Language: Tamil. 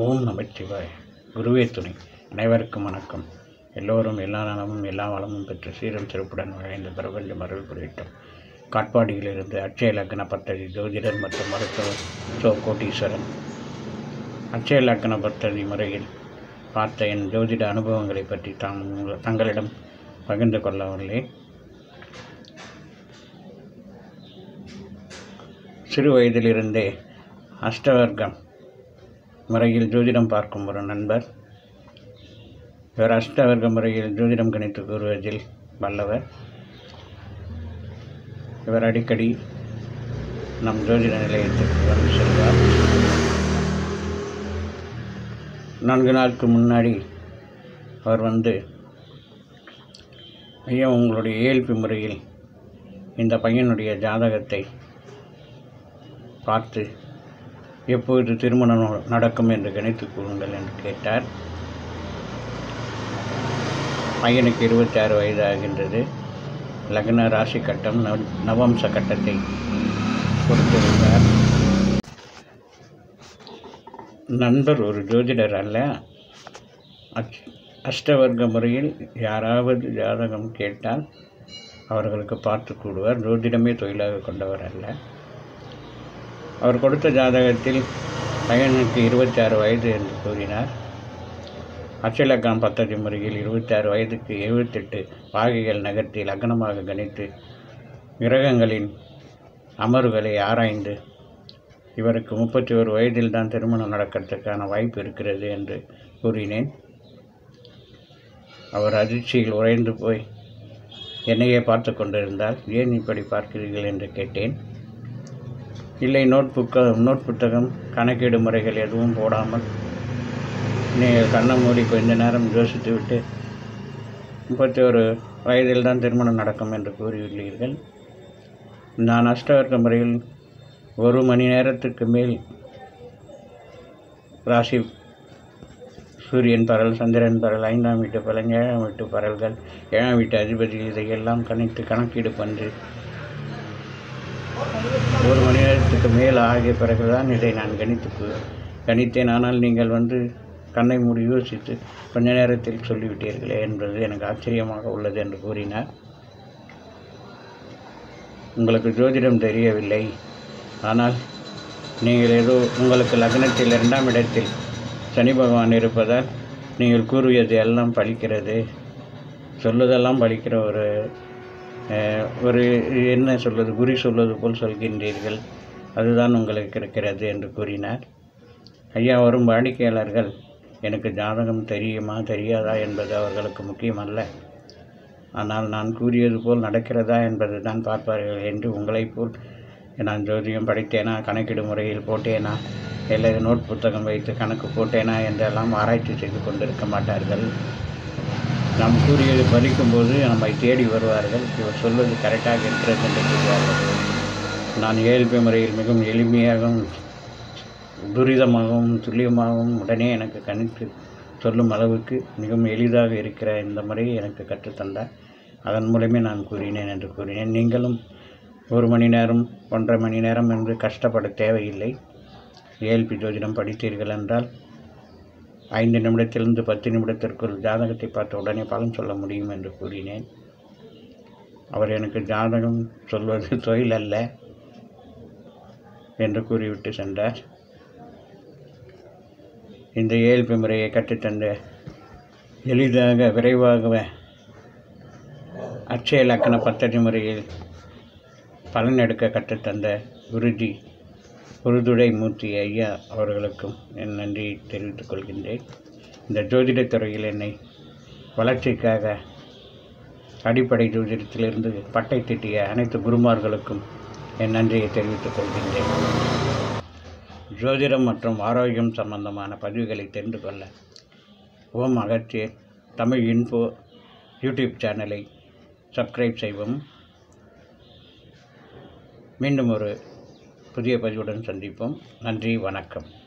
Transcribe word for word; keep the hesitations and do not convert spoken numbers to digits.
ஓம் நமச்சிவாய. குருவே துணை. அனைவருக்கும் வணக்கம். எல்லோரும் எல்லா நலமும் எல்லா வளமும் பெற்று சீரும் சிறப்புடன் வாழ்ந்த பிரபஞ்சம் அருள் புரியட்டும். காட்பாடியிலிருந்து அட்சய லக்ன பத்ததி ஜோதிடர் மற்றும் மருத்துவர் சோ கோட்டீஸ்வரன். அட்சய லக்ன பத்ததி முறையில் பார்த்த என் ஜோதிட அனுபவங்களை பற்றி தாம் தங்களிடம் பகிர்ந்து கொள்ளவில்லை. சிறு வயதிலிருந்தே அஷ்டவர்க்கம் முறையில் ஜோதிடம் பார்க்கும் ஒரு நண்பர். இவர் அஷ்டவர்க்க முறையில் ஜோதிடம் கணித்து கூறுவதில் வல்லவர். இவர் அடிக்கடி நம் ஜோதிட நிலையத்திற்கு வந்து செல்வார். நான்கு நாளுக்கு முன்னாடி அவர் வந்து, ஐயா, உங்களுடைய ஏஎல்பி முறையில் இந்த பையனுடைய ஜாதகத்தை பார்த்து எப்பொழுது திருமணம் நடக்கும் என்று கணித்து கூறுங்கள் என்று கேட்டார். பையனுக்கு இருபத்தி ஆறு வயது ஆகின்றது. லக்ன ராசி கட்டம் நவ நவம்ச கட்டத்தை கொடுத்திருந்தார். நண்பர் ஒரு ஜோதிடர் அல்ல. அச் அஷ்டவர்க்க முறையில் யாராவது ஜாதகம் கேட்டால் அவர்களுக்கு பார்த்து கூடுவார். ஜோதிடமே தொழிலாக கொண்டவர் அல்ல. அவர் கொடுத்த ஜாதகத்தில் பையனுக்கு இருபத்தி ஆறு வயது என்று கூறினார். அட்சயலக்னம் பத்ததி முறையில் இருபத்தி ஆறு வயதுக்கு எழுபத்தெட்டு பாகைகள் நகர்த்தி லக்னமாக கணித்து கிரகங்களின் அமர்வுகளை ஆராய்ந்து இவருக்கு முப்பத்தி ஒரு வயதில் தான் திருமணம் நடக்கிறதுக்கான வாய்ப்பு இருக்கிறது என்று கூறினேன். அவர் அதிர்ச்சியில் உறைந்து போய் என்னையே பார்த்து கொண்டிருந்தால், ஏன் இப்படி பார்க்கிறீர்கள் என்று கேட்டேன். இல்லை, நோட் புக்க நோட் புத்தகம் கணக்கீடு முறைகள் எதுவும் போடாமல் நீங்கள் கண்ணை மூடி கொஞ்ச நேரம் யோசித்து விட்டு முப்பத்தி ஒரு வயதில் தான் திருமணம் நடக்கும் என்று கூறியுள்ளீர்கள். நான் அஷ்டவர்க்க முறையில் ஒரு மணி நேரத்துக்கு மேல் ராசி, சூரியன் பரல், சந்திரன் பரல், ஐந்தாம் வீட்டு பலன், ஏழாம் வீட்டு பரல்கள், ஏழாம் வீட்டு அதிபதி, இதையெல்லாம் கணித்து கணக்கீடு பண்ணி ஒரு மணி நேரத்துக்கு மேல் ஆகிய பிறகுதான் இதை நான் கணித்து கணித்தேன். ஆனால் நீங்கள் வந்து கண்ணை மூடி யோசித்து கொஞ்ச நேரத்தில் சொல்லிவிட்டீர்களே என்பது எனக்கு ஆச்சரியமாக உள்ளது என்று கூறினார். உங்களுக்கு ஜோதிடம் தெரியவில்லை, ஆனால் நீங்கள் ஏதோ உங்களுக்கு லக்னத்தில் இரண்டாம் இடத்தில் சனி பகவான் இருப்பதால் நீங்கள் கூறுவது எல்லாம் பலிக்கிறது, சொல்லுதெல்லாம் பலிக்கிற ஒரு ஒரு என்ன சொல்வது குறி சொல்வது போல் சொல்கின்றீர்கள், அதுதான் உங்களுக்கு இருக்கிறது என்று கூறினார். ஐயா, வரும் வாடிக்கையாளர்கள் எனக்கு ஜாதகம் தெரியுமா தெரியாதா என்பது அவர்களுக்கு முக்கியமல்ல, ஆனால் நான் கூறியது போல் நடக்கிறதா என்பது தான் பார்ப்பார்கள் என்று உங்களைப் போல் நான் ஜோதிடம் படித்தேனா, கணக்கீடு முறையில் போட்டேனா, இல்லை நோட் புத்தகம் வைத்து கணக்கு போட்டேனா என்றெல்லாம் ஆராய்ச்சி செய்து கொண்டிருக்க மாட்டார்கள். நாம் கூறியது படிக்கும்போது நம்மை தேடி வருவார்கள். இவர் சொல்வது கரெக்டாக இருக்கிறது என்று கூறுவார்கள். நான் ஏஎல்பி முறையில் மிகவும் எளிமையாகவும் துரிதமாகவும் துல்லியமாகவும் உடனே எனக்கு கணித்து சொல்லும் அளவுக்கு மிகவும் எளிதாக இருக்கிற இந்த முறையை எனக்கு கற்றுத்தந்தார். அதன் மூலமே நான் கூறினேன் என்று கூறினேன். நீங்களும் ஒரு மணி நேரம் ஒன்றரை மணி நேரம் என்று கஷ்டப்பட தேவையில்லை. ஏஎல்பி ஜோதிடம் படித்தீர்கள் என்றால் ஐந்து நிமிடத்திலிருந்து பத்து நிமிடத்திற்குள் ஜாதகத்தை பார்த்து உடனே பலன் சொல்ல முடியும் என்று கூறினேன். அவர் எனக்கு ஜாதகம் சொல்வது தொழில் அல்ல என்று கூறிவிட்டு சென்றார். இந்த ஏஎல்பி முறையை கற்றுத்தந்த, எளிதாக விரைவாக அட்சய லக்ன பத்ததி முறையில் பலன் எடுக்க கற்றுத்தந்த குருஜி உருதுடை மூர்த்தி ஐயா அவர்களுக்கும் என் நன்றியை தெரிவித்துக் கொள்கின்றேன். இந்த ஜோதிடத் துறையில் என்னை வளர்ச்சிக்காக அடிப்படை ஜோதிடத்திலிருந்து பட்டை திட்டிய அனைத்து குருமார்களுக்கும் என் நன்றியை தெரிவித்துக் கொள்கின்றேன். ஜோதிடம் மற்றும் ஆரோக்கியம் சம்பந்தமான பதிவுகளை தெரிந்து கொள்ள ஓம் அகத்திய தமிழ் இன்ஃபோ யூடியூப் சேனலை சப்ஸ்கிரைப் செய்வோம். மீண்டும் ஒரு புதிய பதிவுடன் சந்திப்போம். நன்றி, வணக்கம்.